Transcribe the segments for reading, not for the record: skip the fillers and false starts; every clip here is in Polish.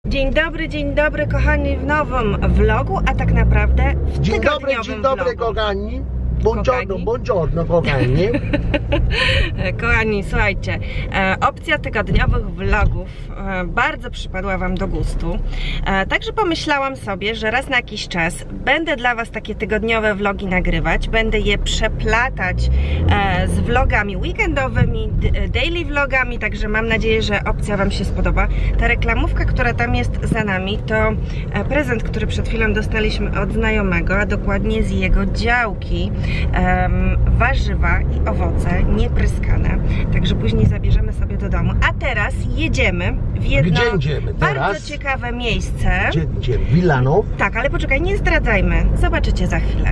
Dzień dobry kochani w nowym vlogu, a tak naprawdę w dzień tygodniowym dobry vlogu. kochani. Buongiorno kochani. Kochani, słuchajcie, opcja tygodniowych vlogów bardzo przypadła wam do gustu, także pomyślałam sobie, że raz na jakiś czas będę dla was takie tygodniowe vlogi nagrywać, będę je przeplatać z vlogami weekendowymi, daily vlogami, także mam nadzieję, że opcja wam się spodoba. Ta reklamówka, która tam jest za nami, to prezent, który przed chwilą dostaliśmy od znajomego, a dokładnie z jego działki. Warzywa i owoce niepryskane, także później zabierzemy sobie do domu. A teraz jedziemy w jedno bardzo ciekawe miejsce. Gdzie idziemy? Wilanów? Tak, ale poczekaj, nie zdradzajmy. Zobaczycie za chwilę.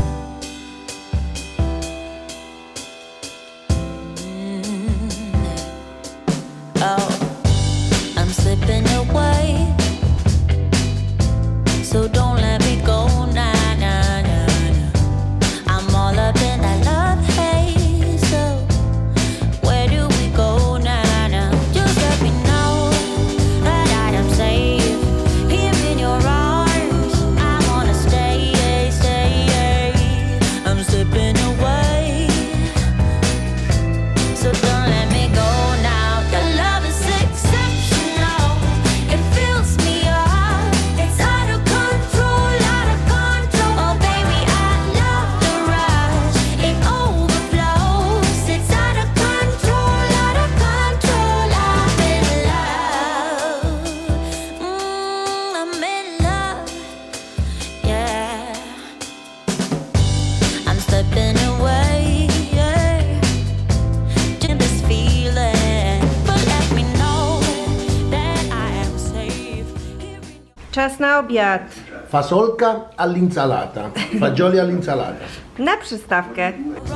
Czas na obiad. Fasolka all'insalata. Fagioli all'insalata. Na przystawkę.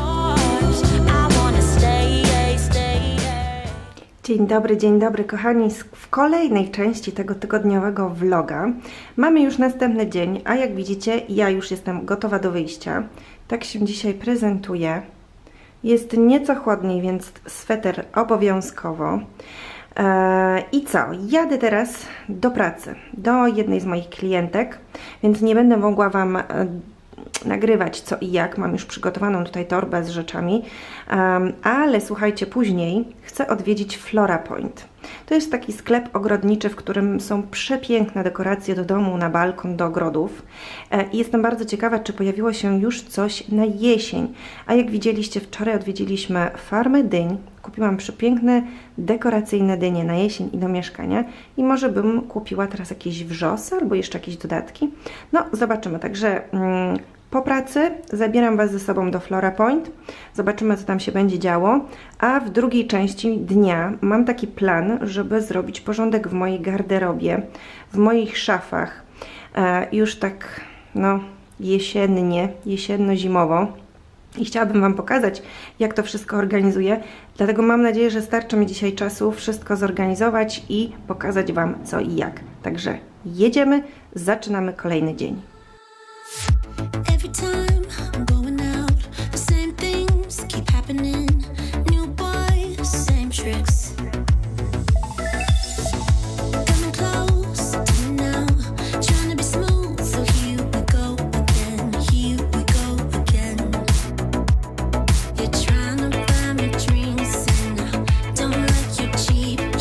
Dzień dobry kochani. W kolejnej części tego tygodniowego vloga mamy już następny dzień, a jak widzicie, ja już jestem gotowa do wyjścia. Tak się dzisiaj prezentuję. Jest nieco chłodniej, więc sweter obowiązkowo. I co? Jadę teraz do pracy, do jednej z moich klientek, więc nie będę mogła wam nagrywać co i jak. Mam już przygotowaną tutaj torbę z rzeczami, ale słuchajcie, później chcę odwiedzić Flora Point. To jest taki sklep ogrodniczy, w którym są przepiękne dekoracje do domu, na balkon, do ogrodów. I jestem bardzo ciekawa, czy pojawiło się już coś na jesień. A jak widzieliście, wczoraj odwiedziliśmy farmę dyń. Kupiłam przepiękne, dekoracyjne dynie na jesień i do mieszkania. I może bym kupiła teraz jakieś wrzosy albo jeszcze jakieś dodatki. No, zobaczymy. Także po pracy zabieram was ze sobą do Flora Point. Zobaczymy, co tam się będzie działo. A w drugiej części dnia mam taki plan, żeby zrobić porządek w mojej garderobie, w moich szafach. Już tak, no, jesienno-zimowo. I chciałabym wam pokazać, jak to wszystko organizuję. Dlatego mam nadzieję, że starczy mi dzisiaj czasu wszystko zorganizować i pokazać wam co i jak. Także jedziemy, zaczynamy kolejny dzień.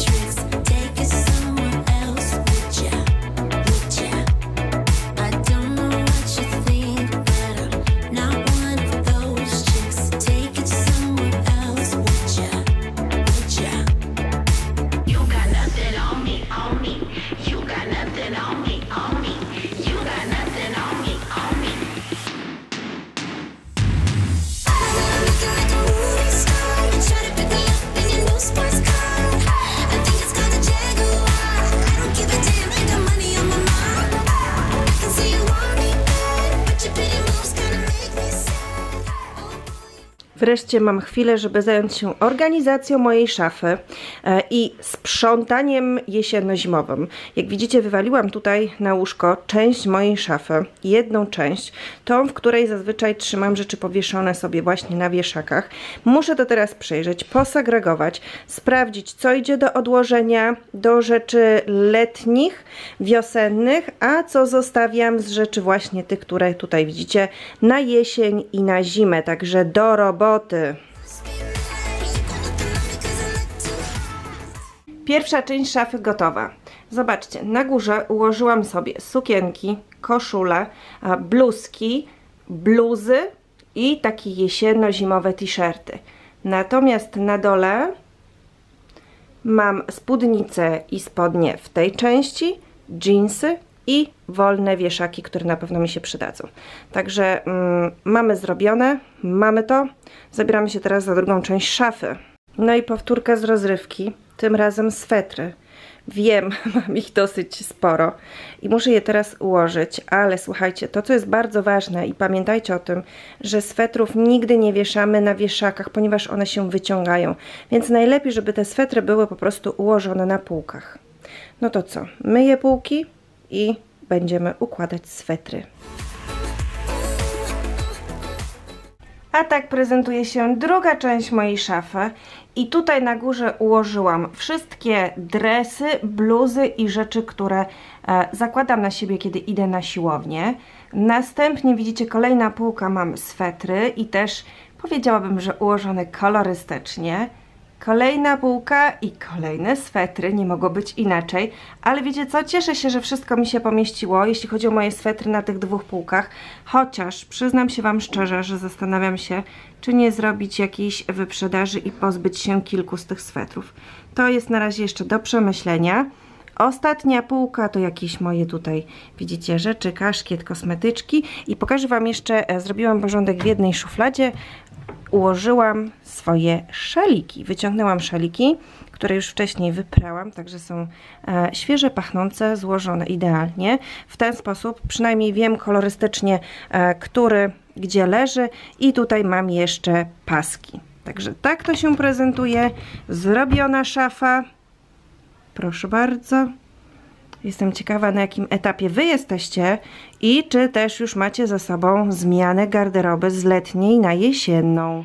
Don't Wreszcie mam chwilę, żeby zająć się organizacją mojej szafy i sprzątaniem jesienno-zimowym. Jak widzicie, wywaliłam tutaj na łóżko część mojej szafy, jedną część, tą, w której zazwyczaj trzymam rzeczy powieszone sobie właśnie na wieszakach. Muszę to teraz przejrzeć, posegregować, sprawdzić, co idzie do odłożenia, do rzeczy letnich, wiosennych, a co zostawiam z rzeczy właśnie tych, które tutaj widzicie na jesień i na zimę, także do roboty. Pierwsza część szafy gotowa. Zobaczcie, na górze ułożyłam sobie sukienki, koszule, bluzki, bluzy i takie jesienno-zimowe t-shirty. Natomiast na dole mam spódnicę i spodnie w tej części, dżinsy i wolne wieszaki, które na pewno mi się przydadzą. Także mamy zrobione, mamy to. Zabieramy się teraz za drugą część szafy. No i powtórka z rozrywki, tym razem swetry. Wiem, mam ich dosyć sporo i muszę je teraz ułożyć, ale słuchajcie, to co jest bardzo ważne i pamiętajcie o tym, że swetrów nigdy nie wieszamy na wieszakach, ponieważ one się wyciągają. Więc najlepiej, żeby te swetry były po prostu ułożone na półkach. No to co? Myję półki i będziemy układać swetry. A tak prezentuje się druga część mojej szafy i tutaj na górze ułożyłam wszystkie dresy, bluzy i rzeczy, które zakładam na siebie, kiedy idę na siłownię. Następnie widzicie, kolejna półka, mam swetry i też powiedziałabym, że ułożone kolorystycznie. Kolejna półka i kolejne swetry, nie mogło być inaczej, ale wiecie co, cieszę się, że wszystko mi się pomieściło, jeśli chodzi o moje swetry na tych dwóch półkach, chociaż przyznam się Wam szczerze, że zastanawiam się, czy nie zrobić jakiejś wyprzedaży i pozbyć się kilku z tych swetrów. To jest na razie jeszcze do przemyślenia. Ostatnia półka to jakieś moje tutaj, widzicie, rzeczy, kaszkiet, kosmetyczki i pokażę Wam jeszcze, zrobiłam porządek w jednej szufladzie. Ułożyłam swoje szaliki. Wyciągnęłam szaliki, które już wcześniej wyprałam, także są świeże, pachnące, złożone idealnie. W ten sposób przynajmniej wiem kolorystycznie, który gdzie leży i tutaj mam jeszcze paski. Także tak to się prezentuje. Zrobiona szafa. Proszę bardzo. Jestem ciekawa, na jakim etapie Wy jesteście i czy też już macie za sobą zmianę garderoby z letniej na jesienną.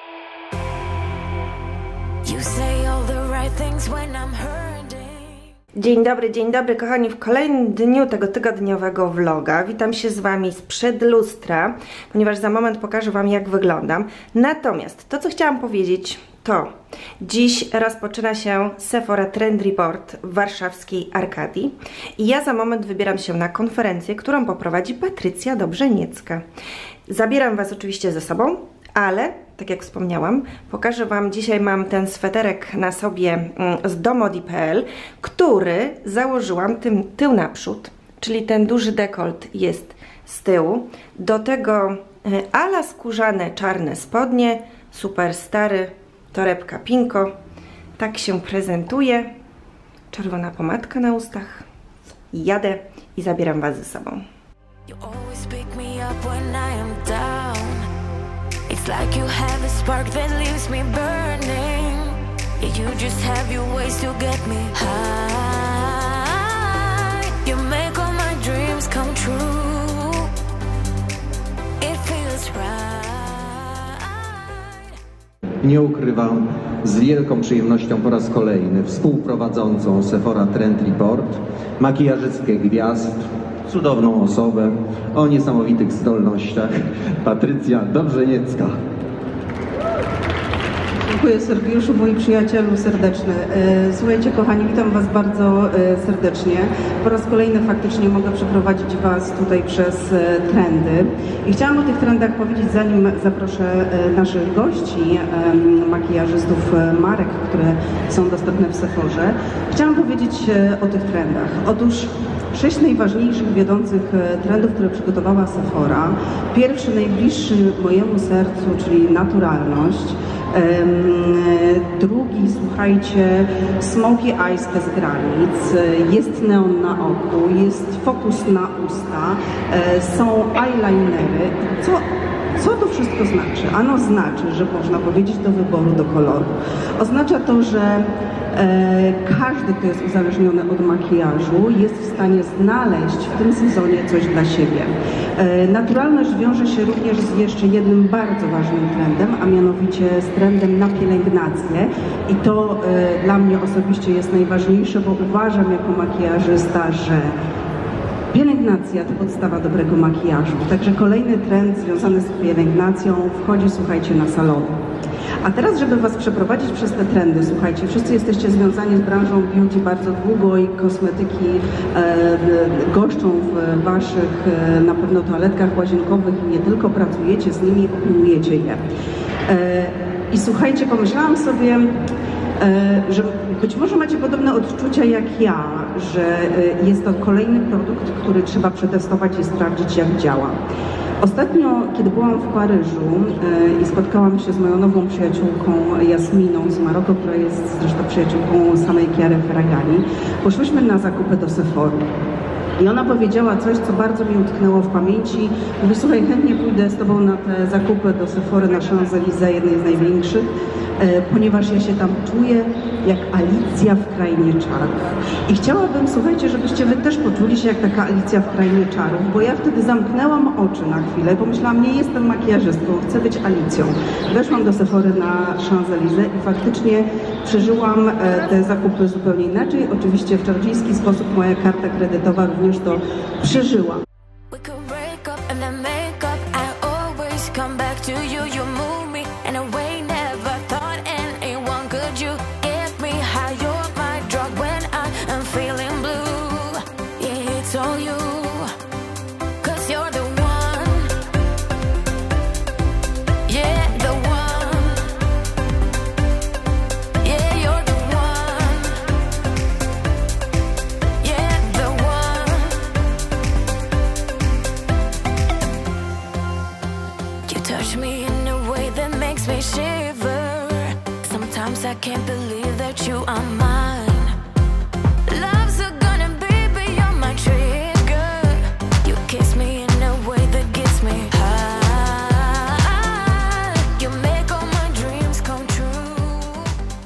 Dzień dobry kochani, w kolejnym dniu tego tygodniowego vloga. Witam się z Wami sprzed lustra, ponieważ za moment pokażę Wam, jak wyglądam. Natomiast to, co chciałam powiedzieć, to dziś rozpoczyna się Sephora Trend Report w warszawskiej Arkadii i ja za moment wybieram się na konferencję, którą poprowadzi Patrycja Dobrzeniecka. Zabieram Was oczywiście ze sobą, ale tak jak wspomniałam, pokażę Wam, dzisiaj mam ten sweterek na sobie z domodi.pl, który założyłam tył naprzód, czyli ten duży dekolt jest z tyłu. Do tego ala skórzane czarne spodnie, super stary, torebka pinko. Tak się prezentuje. Czerwona pomadka na ustach. Jadę i zabieram Was ze sobą. It's like you have a spark that leaves me burning. You just have your ways to get me high. You make all my dreams come true. It feels right. Nie ukrywam, z wielką przyjemnością po raz kolejny współprowadzącą Sephora Trend Report, makijażystkę gwiazd, cudowną osobę o niesamowitych zdolnościach, Patrycja Dobrzeniecka. Dziękuję Sergiuszu, mój przyjacielu serdeczny. Słuchajcie kochani, witam Was bardzo serdecznie. Po raz kolejny faktycznie mogę przeprowadzić Was tutaj przez trendy. I chciałam o tych trendach powiedzieć, zanim zaproszę naszych gości, makijażystów marek, które są dostępne w Sephorze. Chciałam powiedzieć o tych trendach. Otóż 6 najważniejszych, wiodących trendów, które przygotowała Sephora. Pierwszy, najbliższy mojemu sercu, czyli naturalność. Drugi, słuchajcie, Smoky Eyes bez granic, jest neon na oku, jest fokus na usta, są eyelinery. Co Co to wszystko znaczy? Ano znaczy, że można powiedzieć do wyboru, do koloru. Oznacza to, że każdy, kto jest uzależniony od makijażu, jest w stanie znaleźć w tym sezonie coś dla siebie. Naturalność wiąże się również z jeszcze jednym bardzo ważnym trendem, a mianowicie z trendem na pielęgnację. I to dla mnie osobiście jest najważniejsze, bo uważam jako makijażysta, że pielęgnacja to podstawa dobrego makijażu. Także kolejny trend związany z pielęgnacją wchodzi, słuchajcie, na salony. A teraz, żeby Was przeprowadzić przez te trendy, słuchajcie, wszyscy jesteście związani z branżą beauty bardzo długo i kosmetyki goszczą w Waszych na pewno toaletkach łazienkowych i nie tylko, pracujecie z nimi, opiniujecie je. I słuchajcie, pomyślałam sobie, że być może macie podobne odczucia jak ja, że jest to kolejny produkt, który trzeba przetestować i sprawdzić, jak działa. Ostatnio, kiedy byłam w Paryżu i spotkałam się z moją nową przyjaciółką Jasminą z Maroku, która jest zresztą przyjaciółką samej Chiary Ferragani, poszłyśmy na zakupy do Sephory. I ona powiedziała coś, co bardzo mi utknęło w pamięci. Mówi, słuchaj, chętnie pójdę z Tobą na te zakupy do Sephory na Champs-Élysées, jednej z największych, ponieważ ja się tam czuję jak Alicja w Krainie Czarów. I chciałabym, słuchajcie, żebyście Wy też poczuli się jak taka Alicja w Krainie Czarów, bo ja wtedy zamknęłam oczy na chwilę, pomyślałam, nie jestem makijażystką, chcę być Alicją. Weszłam do Sephory na Champs-Élysées i faktycznie przeżyłam te zakupy zupełnie inaczej. Oczywiście w czarodziejski sposób moja karta kredytowa również to przeżyła. I can't believe that you are mine. Love's a gun and baby you're my trigger. You kiss me in a way that gets me high. You make all my dreams come true.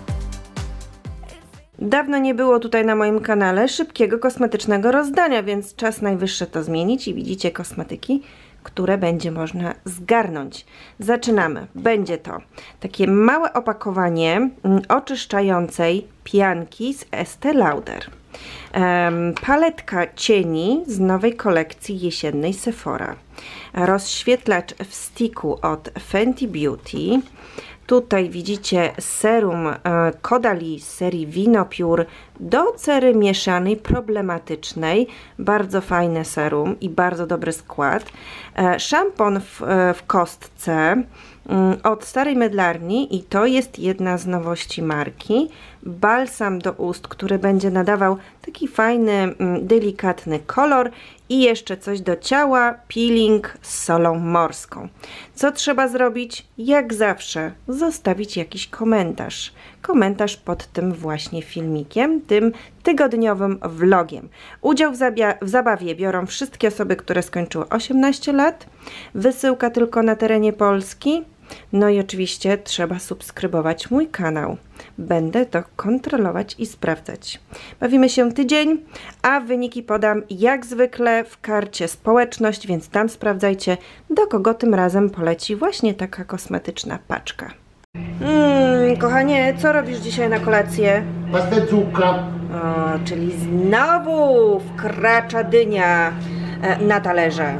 Dawno nie było tutaj na moim kanale szybkiego kosmetycznego rozdania, więc czas najwyższy to zmienić i widzicie kosmetyki, które będzie można zgarnąć. Zaczynamy. Będzie to takie małe opakowanie oczyszczającej pianki z Estée Lauder. Paletka cieni z nowej kolekcji jesiennej Sephora. Rozświetlacz w sticku od Fenty Beauty. Tutaj widzicie serum Caudalie z serii Vino Pure do cery mieszanej problematycznej. Bardzo fajne serum i bardzo dobry skład. Szampon w kostce od Starej Mydlarni i to jest jedna z nowości marki. Balsam do ust, który będzie nadawał taki fajny, delikatny kolor i jeszcze coś do ciała, peeling z solą morską. Co trzeba zrobić? Jak zawsze zostawić jakiś komentarz. Komentarz pod tym właśnie filmikiem, tym tygodniowym vlogiem. Udział w zabawie biorą wszystkie osoby, które skończyły 18 lat. Wysyłka tylko na terenie Polski. No i oczywiście trzeba subskrybować mój kanał. Będę to kontrolować i sprawdzać. Bawimy się tydzień, a wyniki podam jak zwykle w karcie społeczność, więc tam sprawdzajcie, do kogo tym razem poleci właśnie taka kosmetyczna paczka. Kochanie, co robisz dzisiaj na kolację? Pastę cukra. O, czyli znowu wkracza dynia na talerze.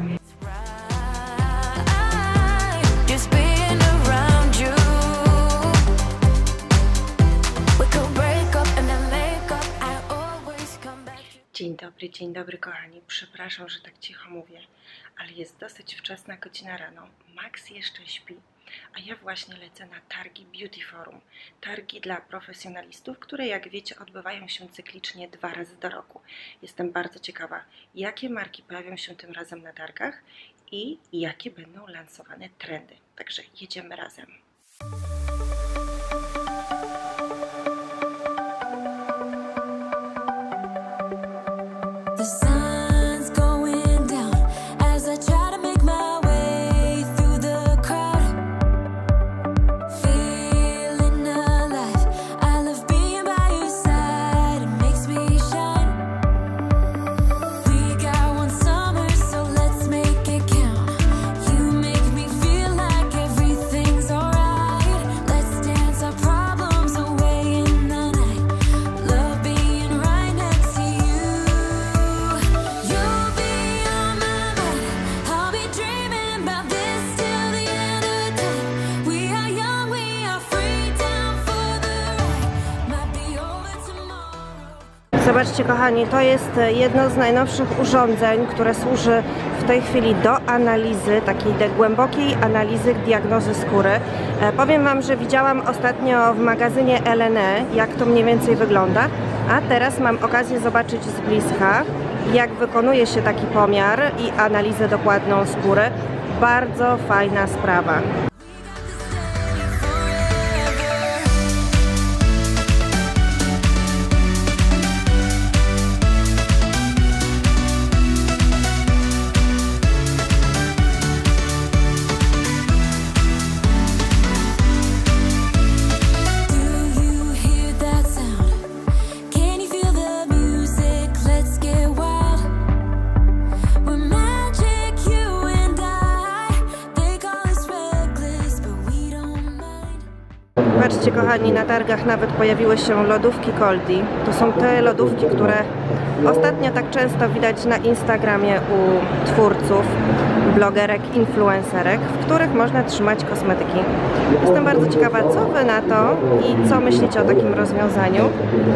Dzień dobry kochani, przepraszam, że tak cicho mówię, ale jest dosyć wczesna godzina rano, Max jeszcze śpi, a ja właśnie lecę na targi Beauty Forum, targi dla profesjonalistów, które jak wiecie odbywają się cyklicznie 2 razy do roku. Jestem bardzo ciekawa, jakie marki pojawią się tym razem na targach i jakie będą lansowane trendy, także jedziemy razem. The sun's going down as I try to make my way through the Zobaczcie kochani, to jest jedno z najnowszych urządzeń, które służy w tej chwili do analizy, takiej głębokiej analizy diagnozy skóry. Powiem Wam, że widziałam ostatnio w magazynie LNE, jak to mniej więcej wygląda, a teraz mam okazję zobaczyć z bliska, jak wykonuje się taki pomiar i analizę dokładną skóry. Bardzo fajna sprawa. Patrzcie kochani, na targach nawet pojawiły się lodówki Coldie. To są te lodówki, które ostatnio tak często widać na Instagramie u twórców, blogerek, influencerek, w których można trzymać kosmetyki. Jestem bardzo ciekawa, co Wy na to i co myślicie o takim rozwiązaniu.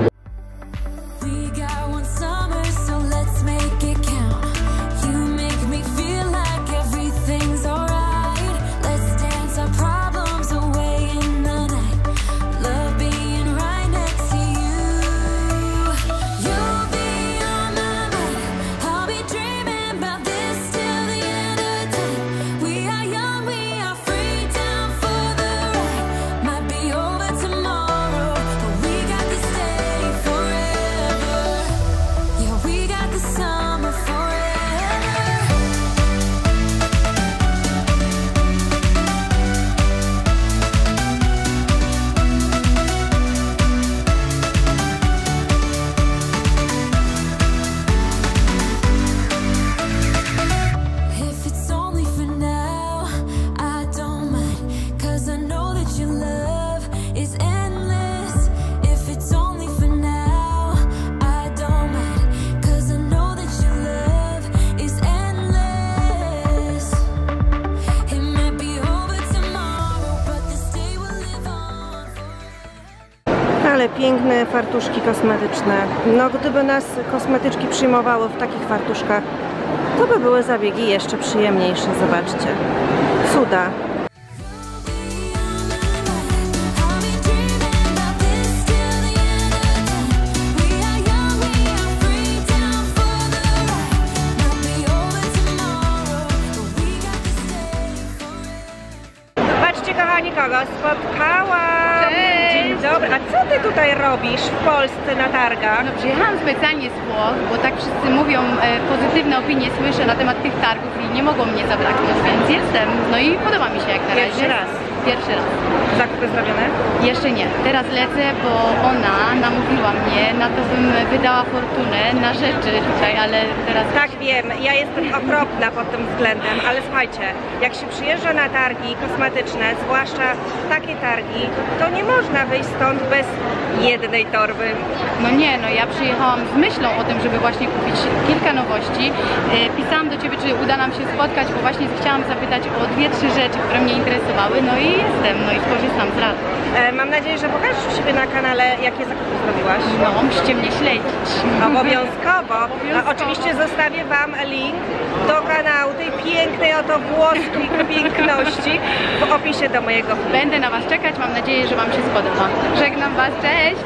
Ale piękne fartuszki kosmetyczne. No gdyby nas kosmetyczki przyjmowały w takich fartuszkach, to by były zabiegi jeszcze przyjemniejsze. Zobaczcie. Cuda. Patrzcie kochani, kogo spotkałam. Dzień dobry. A co Ty tutaj robisz w Polsce na targach? No, przyjechałam specjalnie z Włoch, bo tak wszyscy mówią, pozytywne opinie słyszę na temat tych targów i nie mogło mnie zabraknąć, więc jestem. No i podoba mi się jak na razie. Pierwszy raz? Pierwszy raz. Zakupy zrobione? Jeszcze nie. Teraz lecę, bo ona namówiła mnie, na to bym wydała fortunę na rzeczy tutaj, ale teraz... Tak, wiem. Ja jestem okropna pod tym względem, ale słuchajcie, jak się przyjeżdża na targi kosmetyczne, zwłaszcza takie targi, to nie można wyjść stąd bez jednej torby. No nie, no ja przyjechałam z myślą o tym, żeby właśnie kupić kilka nowości. Pisałam do Ciebie, czy uda nam się spotkać, bo właśnie chciałam zapytać o 2-3 rzeczy, które mnie interesowały, no i jestem, no i skorzystam z rad. Mam nadzieję, że pokażesz u siebie na kanale, jakie zakupy zrobiłaś. No, musicie mnie śledzić. Obowiązkowo. No, oczywiście zostawię Wam link do kanału tej pięknej oto włoskiej piękności w opisie do mojego filmu. Będę na Was czekać, mam nadzieję, że Wam się spodoba. Żegnam Was, cześć!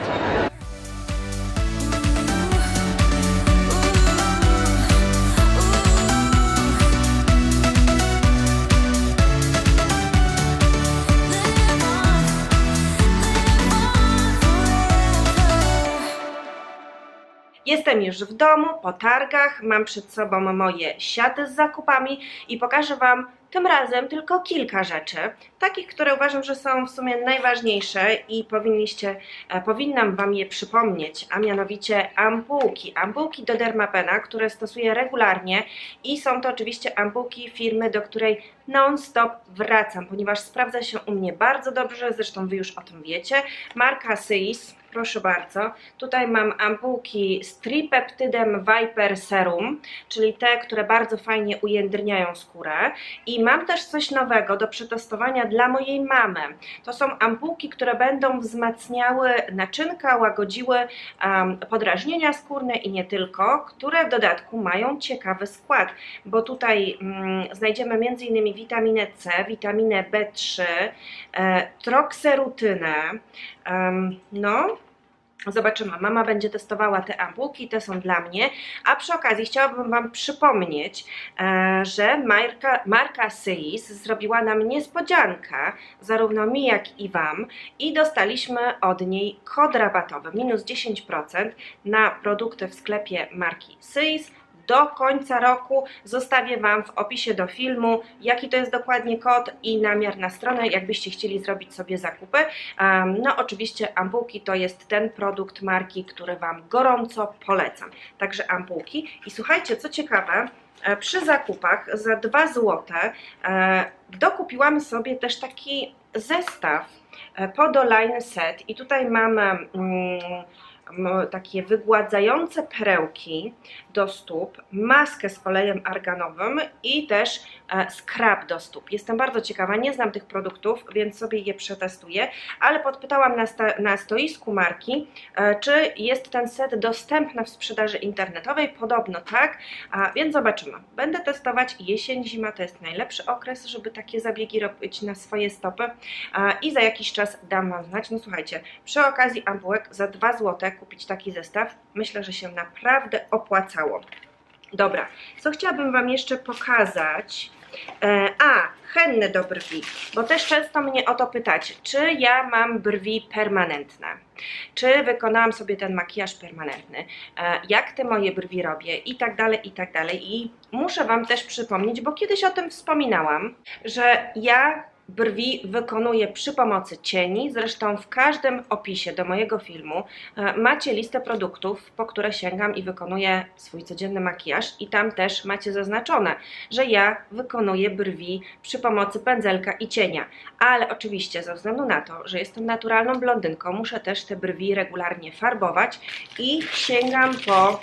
Jestem już w domu, po targach, mam przed sobą moje siaty z zakupami i pokażę Wam tym razem tylko kilka rzeczy, takich, które uważam, że są w sumie najważniejsze i powinnam Wam je przypomnieć, a mianowicie ampułki do Dermapena, które stosuję regularnie i są to oczywiście ampułki firmy, do której non-stop wracam, ponieważ sprawdza się u mnie bardzo dobrze, zresztą Wy już o tym wiecie, marka Sys. proszę bardzo. Tutaj mam ampułki z Tripeptydem Viper Serum, czyli te, które bardzo fajnie ujędrniają skórę. I mam też coś nowego do przetestowania dla mojej mamy. To są ampułki, które będą wzmacniały naczynka, łagodziły podrażnienia skórne i nie tylko, które w dodatku mają ciekawy skład, bo tutaj znajdziemy m.in. witaminę C, witaminę B3, trokserutynę, no zobaczymy, mama będzie testowała te ampułki, te są dla mnie, a przy okazji chciałabym Wam przypomnieć, że marka Seis zrobiła nam niespodziankę, zarówno mi, jak i Wam, i dostaliśmy od niej kod rabatowy, minus 10% na produkty w sklepie marki Seis. Do końca roku zostawię Wam w opisie do filmu, jaki to jest dokładnie kod i namiar na stronę, jakbyście chcieli zrobić sobie zakupy. No oczywiście ampułki to jest ten produkt marki, który Wam gorąco polecam. Także ampułki. I słuchajcie, co ciekawe, przy zakupach za 2 zł dokupiłam sobie też taki zestaw Podoline Set i tutaj mamy takie wygładzające perełki do stóp, maskę z olejem arganowym i też skrab do stóp. Jestem bardzo ciekawa, nie znam tych produktów, więc sobie je przetestuję, ale podpytałam na stoisku marki, czy jest ten set dostępny w sprzedaży internetowej. Podobno tak, więc zobaczymy. Będę testować jesień, zima to jest najlepszy okres, żeby takie zabiegi robić na swoje stopy i za jakiś czas dam Wam znać. No słuchajcie, przy okazji ampułek za 2 zł kupić taki zestaw, myślę, że się naprawdę opłacało. Dobra, co chciałabym Wam jeszcze pokazać? Henne do brwi, bo też często mnie o to pytacie, czy ja mam brwi permanentne, czy wykonałam sobie ten makijaż permanentny, jak te moje brwi robię i tak dalej, i tak dalej. I muszę Wam też przypomnieć, bo kiedyś o tym wspominałam, że ja brwi wykonuję przy pomocy cieni, zresztą w każdym opisie do mojego filmu macie listę produktów, po które sięgam i wykonuję swój codzienny makijaż i tam też macie zaznaczone, że ja wykonuję brwi przy pomocy pędzelka i cienia, ale oczywiście ze względu na to, że jestem naturalną blondynką, muszę też te brwi regularnie farbować i sięgam po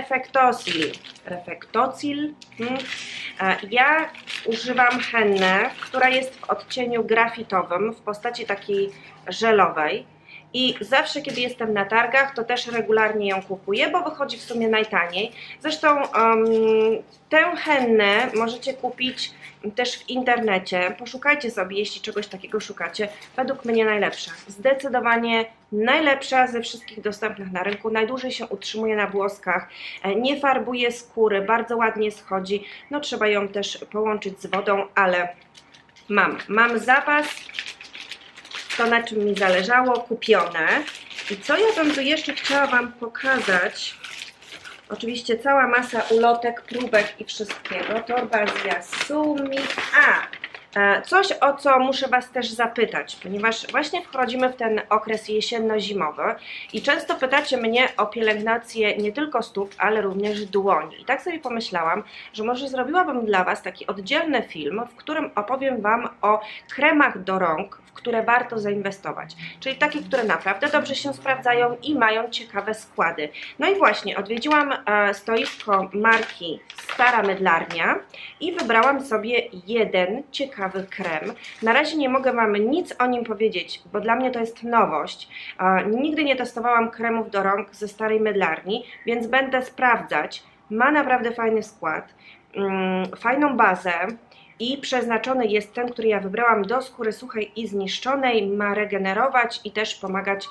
Refectosil. Ja używam hennę, która jest w odcieniu grafitowym w postaci takiej żelowej i zawsze kiedy jestem na targach, to też regularnie ją kupuję, bo wychodzi w sumie najtaniej. Zresztą tę hennę możecie kupić też w internecie. Poszukajcie sobie, jeśli czegoś takiego szukacie. Według mnie najlepsza. Zdecydowanie najlepsza ze wszystkich dostępnych na rynku. Najdłużej się utrzymuje na włoskach, nie farbuje skóry, bardzo ładnie schodzi. No trzeba ją też połączyć z wodą, ale mam zapas, to na czym mi zależało, kupione. I co ja bym tu jeszcze chciała Wam pokazać? Oczywiście cała masa ulotek, próbek i wszystkiego. Torba z Yasumi. Coś, o co muszę Was też zapytać, ponieważ właśnie wchodzimy w ten okres jesienno-zimowy i często pytacie mnie o pielęgnację nie tylko stóp, ale również dłoni. I tak sobie pomyślałam, że może zrobiłabym dla Was taki oddzielny film, w którym opowiem Wam o kremach do rąk, w które warto zainwestować. Czyli takie, które naprawdę dobrze się sprawdzają i mają ciekawe składy. No i właśnie odwiedziłam stoisko marki Stara Mydlarnia i wybrałam sobie jeden ciekawy krem. Na razie nie mogę Wam nic o nim powiedzieć, bo dla mnie to jest nowość. Nigdy nie testowałam kremów do rąk ze Starej Mydlarni, więc będę sprawdzać. Ma naprawdę fajny skład, fajną bazę i przeznaczony jest ten, który ja wybrałam, do skóry suchej i zniszczonej. Ma regenerować i też pomagać,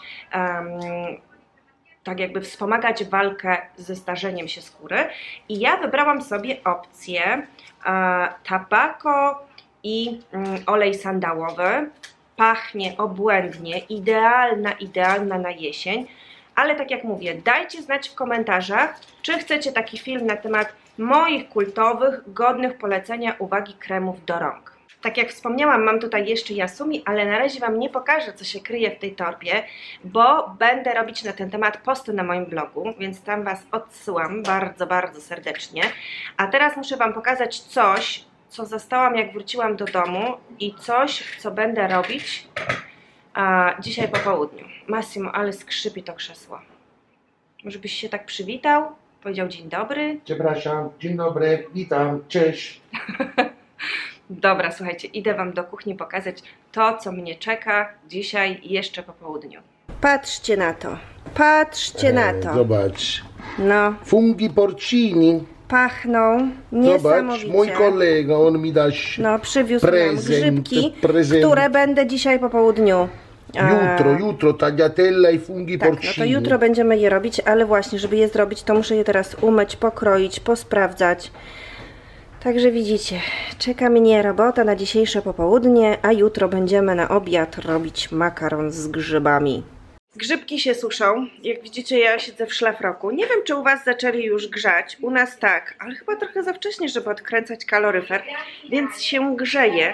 tak jakby wspomagać walkę ze starzeniem się skóry. I ja wybrałam sobie opcję tabako i olej sandałowy. Pachnie obłędnie, idealna na jesień. Ale tak jak mówię, dajcie znać w komentarzach, czy chcecie taki film na temat moich kultowych, godnych polecenia uwagi kremów do rąk. Tak jak wspomniałam, mam tutaj jeszcze Yasumi, ale na razie Wam nie pokażę, co się kryje w tej torbie, bo będę robić na ten temat posty na moim blogu, więc tam Was odsyłam bardzo, bardzo serdecznie. A teraz muszę Wam pokazać coś, co zastałam, jak wróciłam do domu i coś, co będę robić A dzisiaj po południu. Massimo, ale skrzypi to krzesło. Może byś się tak przywitał? Powiedział dzień dobry. Przepraszam, dzień dobry, witam, cześć. Dobra, słuchajcie, idę wam do kuchni pokazać to, co mnie czeka dzisiaj jeszcze po południu. Patrzcie na to. Patrzcie na to. Zobacz, No, funghi porcini. pachną Zobacz, niesamowicie. mój kolega, on mi da No, przywiózł nam grzybki, prezent. które będę dzisiaj po południu. Jutro, tagliatella i funghi Tak, no porcini. to jutro będziemy je robić, ale właśnie, żeby je zrobić, to muszę je teraz umyć, pokroić, posprawdzać. Także widzicie, czeka mnie robota na dzisiejsze popołudnie, a jutro będziemy na obiad robić makaron z grzybami. Grzybki się suszą. Jak widzicie, ja siedzę w szlafroku. Nie wiem, czy u was zaczęli już grzać. U nas tak, ale chyba trochę za wcześnie, żeby odkręcać kaloryfer, więc się grzeje.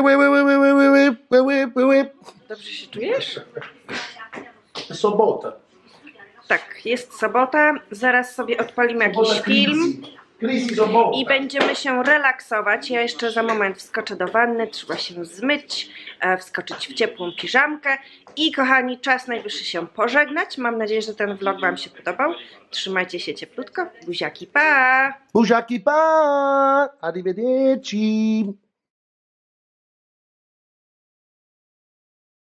Dobrze się czujesz? Sobota. Tak, jest sobota. Zaraz sobie odpalimy jakiś film i będziemy się relaksować. Ja jeszcze za moment wskoczę do wanny, trzeba się zmyć, wskoczyć w ciepłą piżamkę i kochani, czas najwyższy się pożegnać. Mam nadzieję, że ten vlog wam się podobał. Trzymajcie się cieplutko. Buziaki, pa! Buziaki, pa! Arrivederci!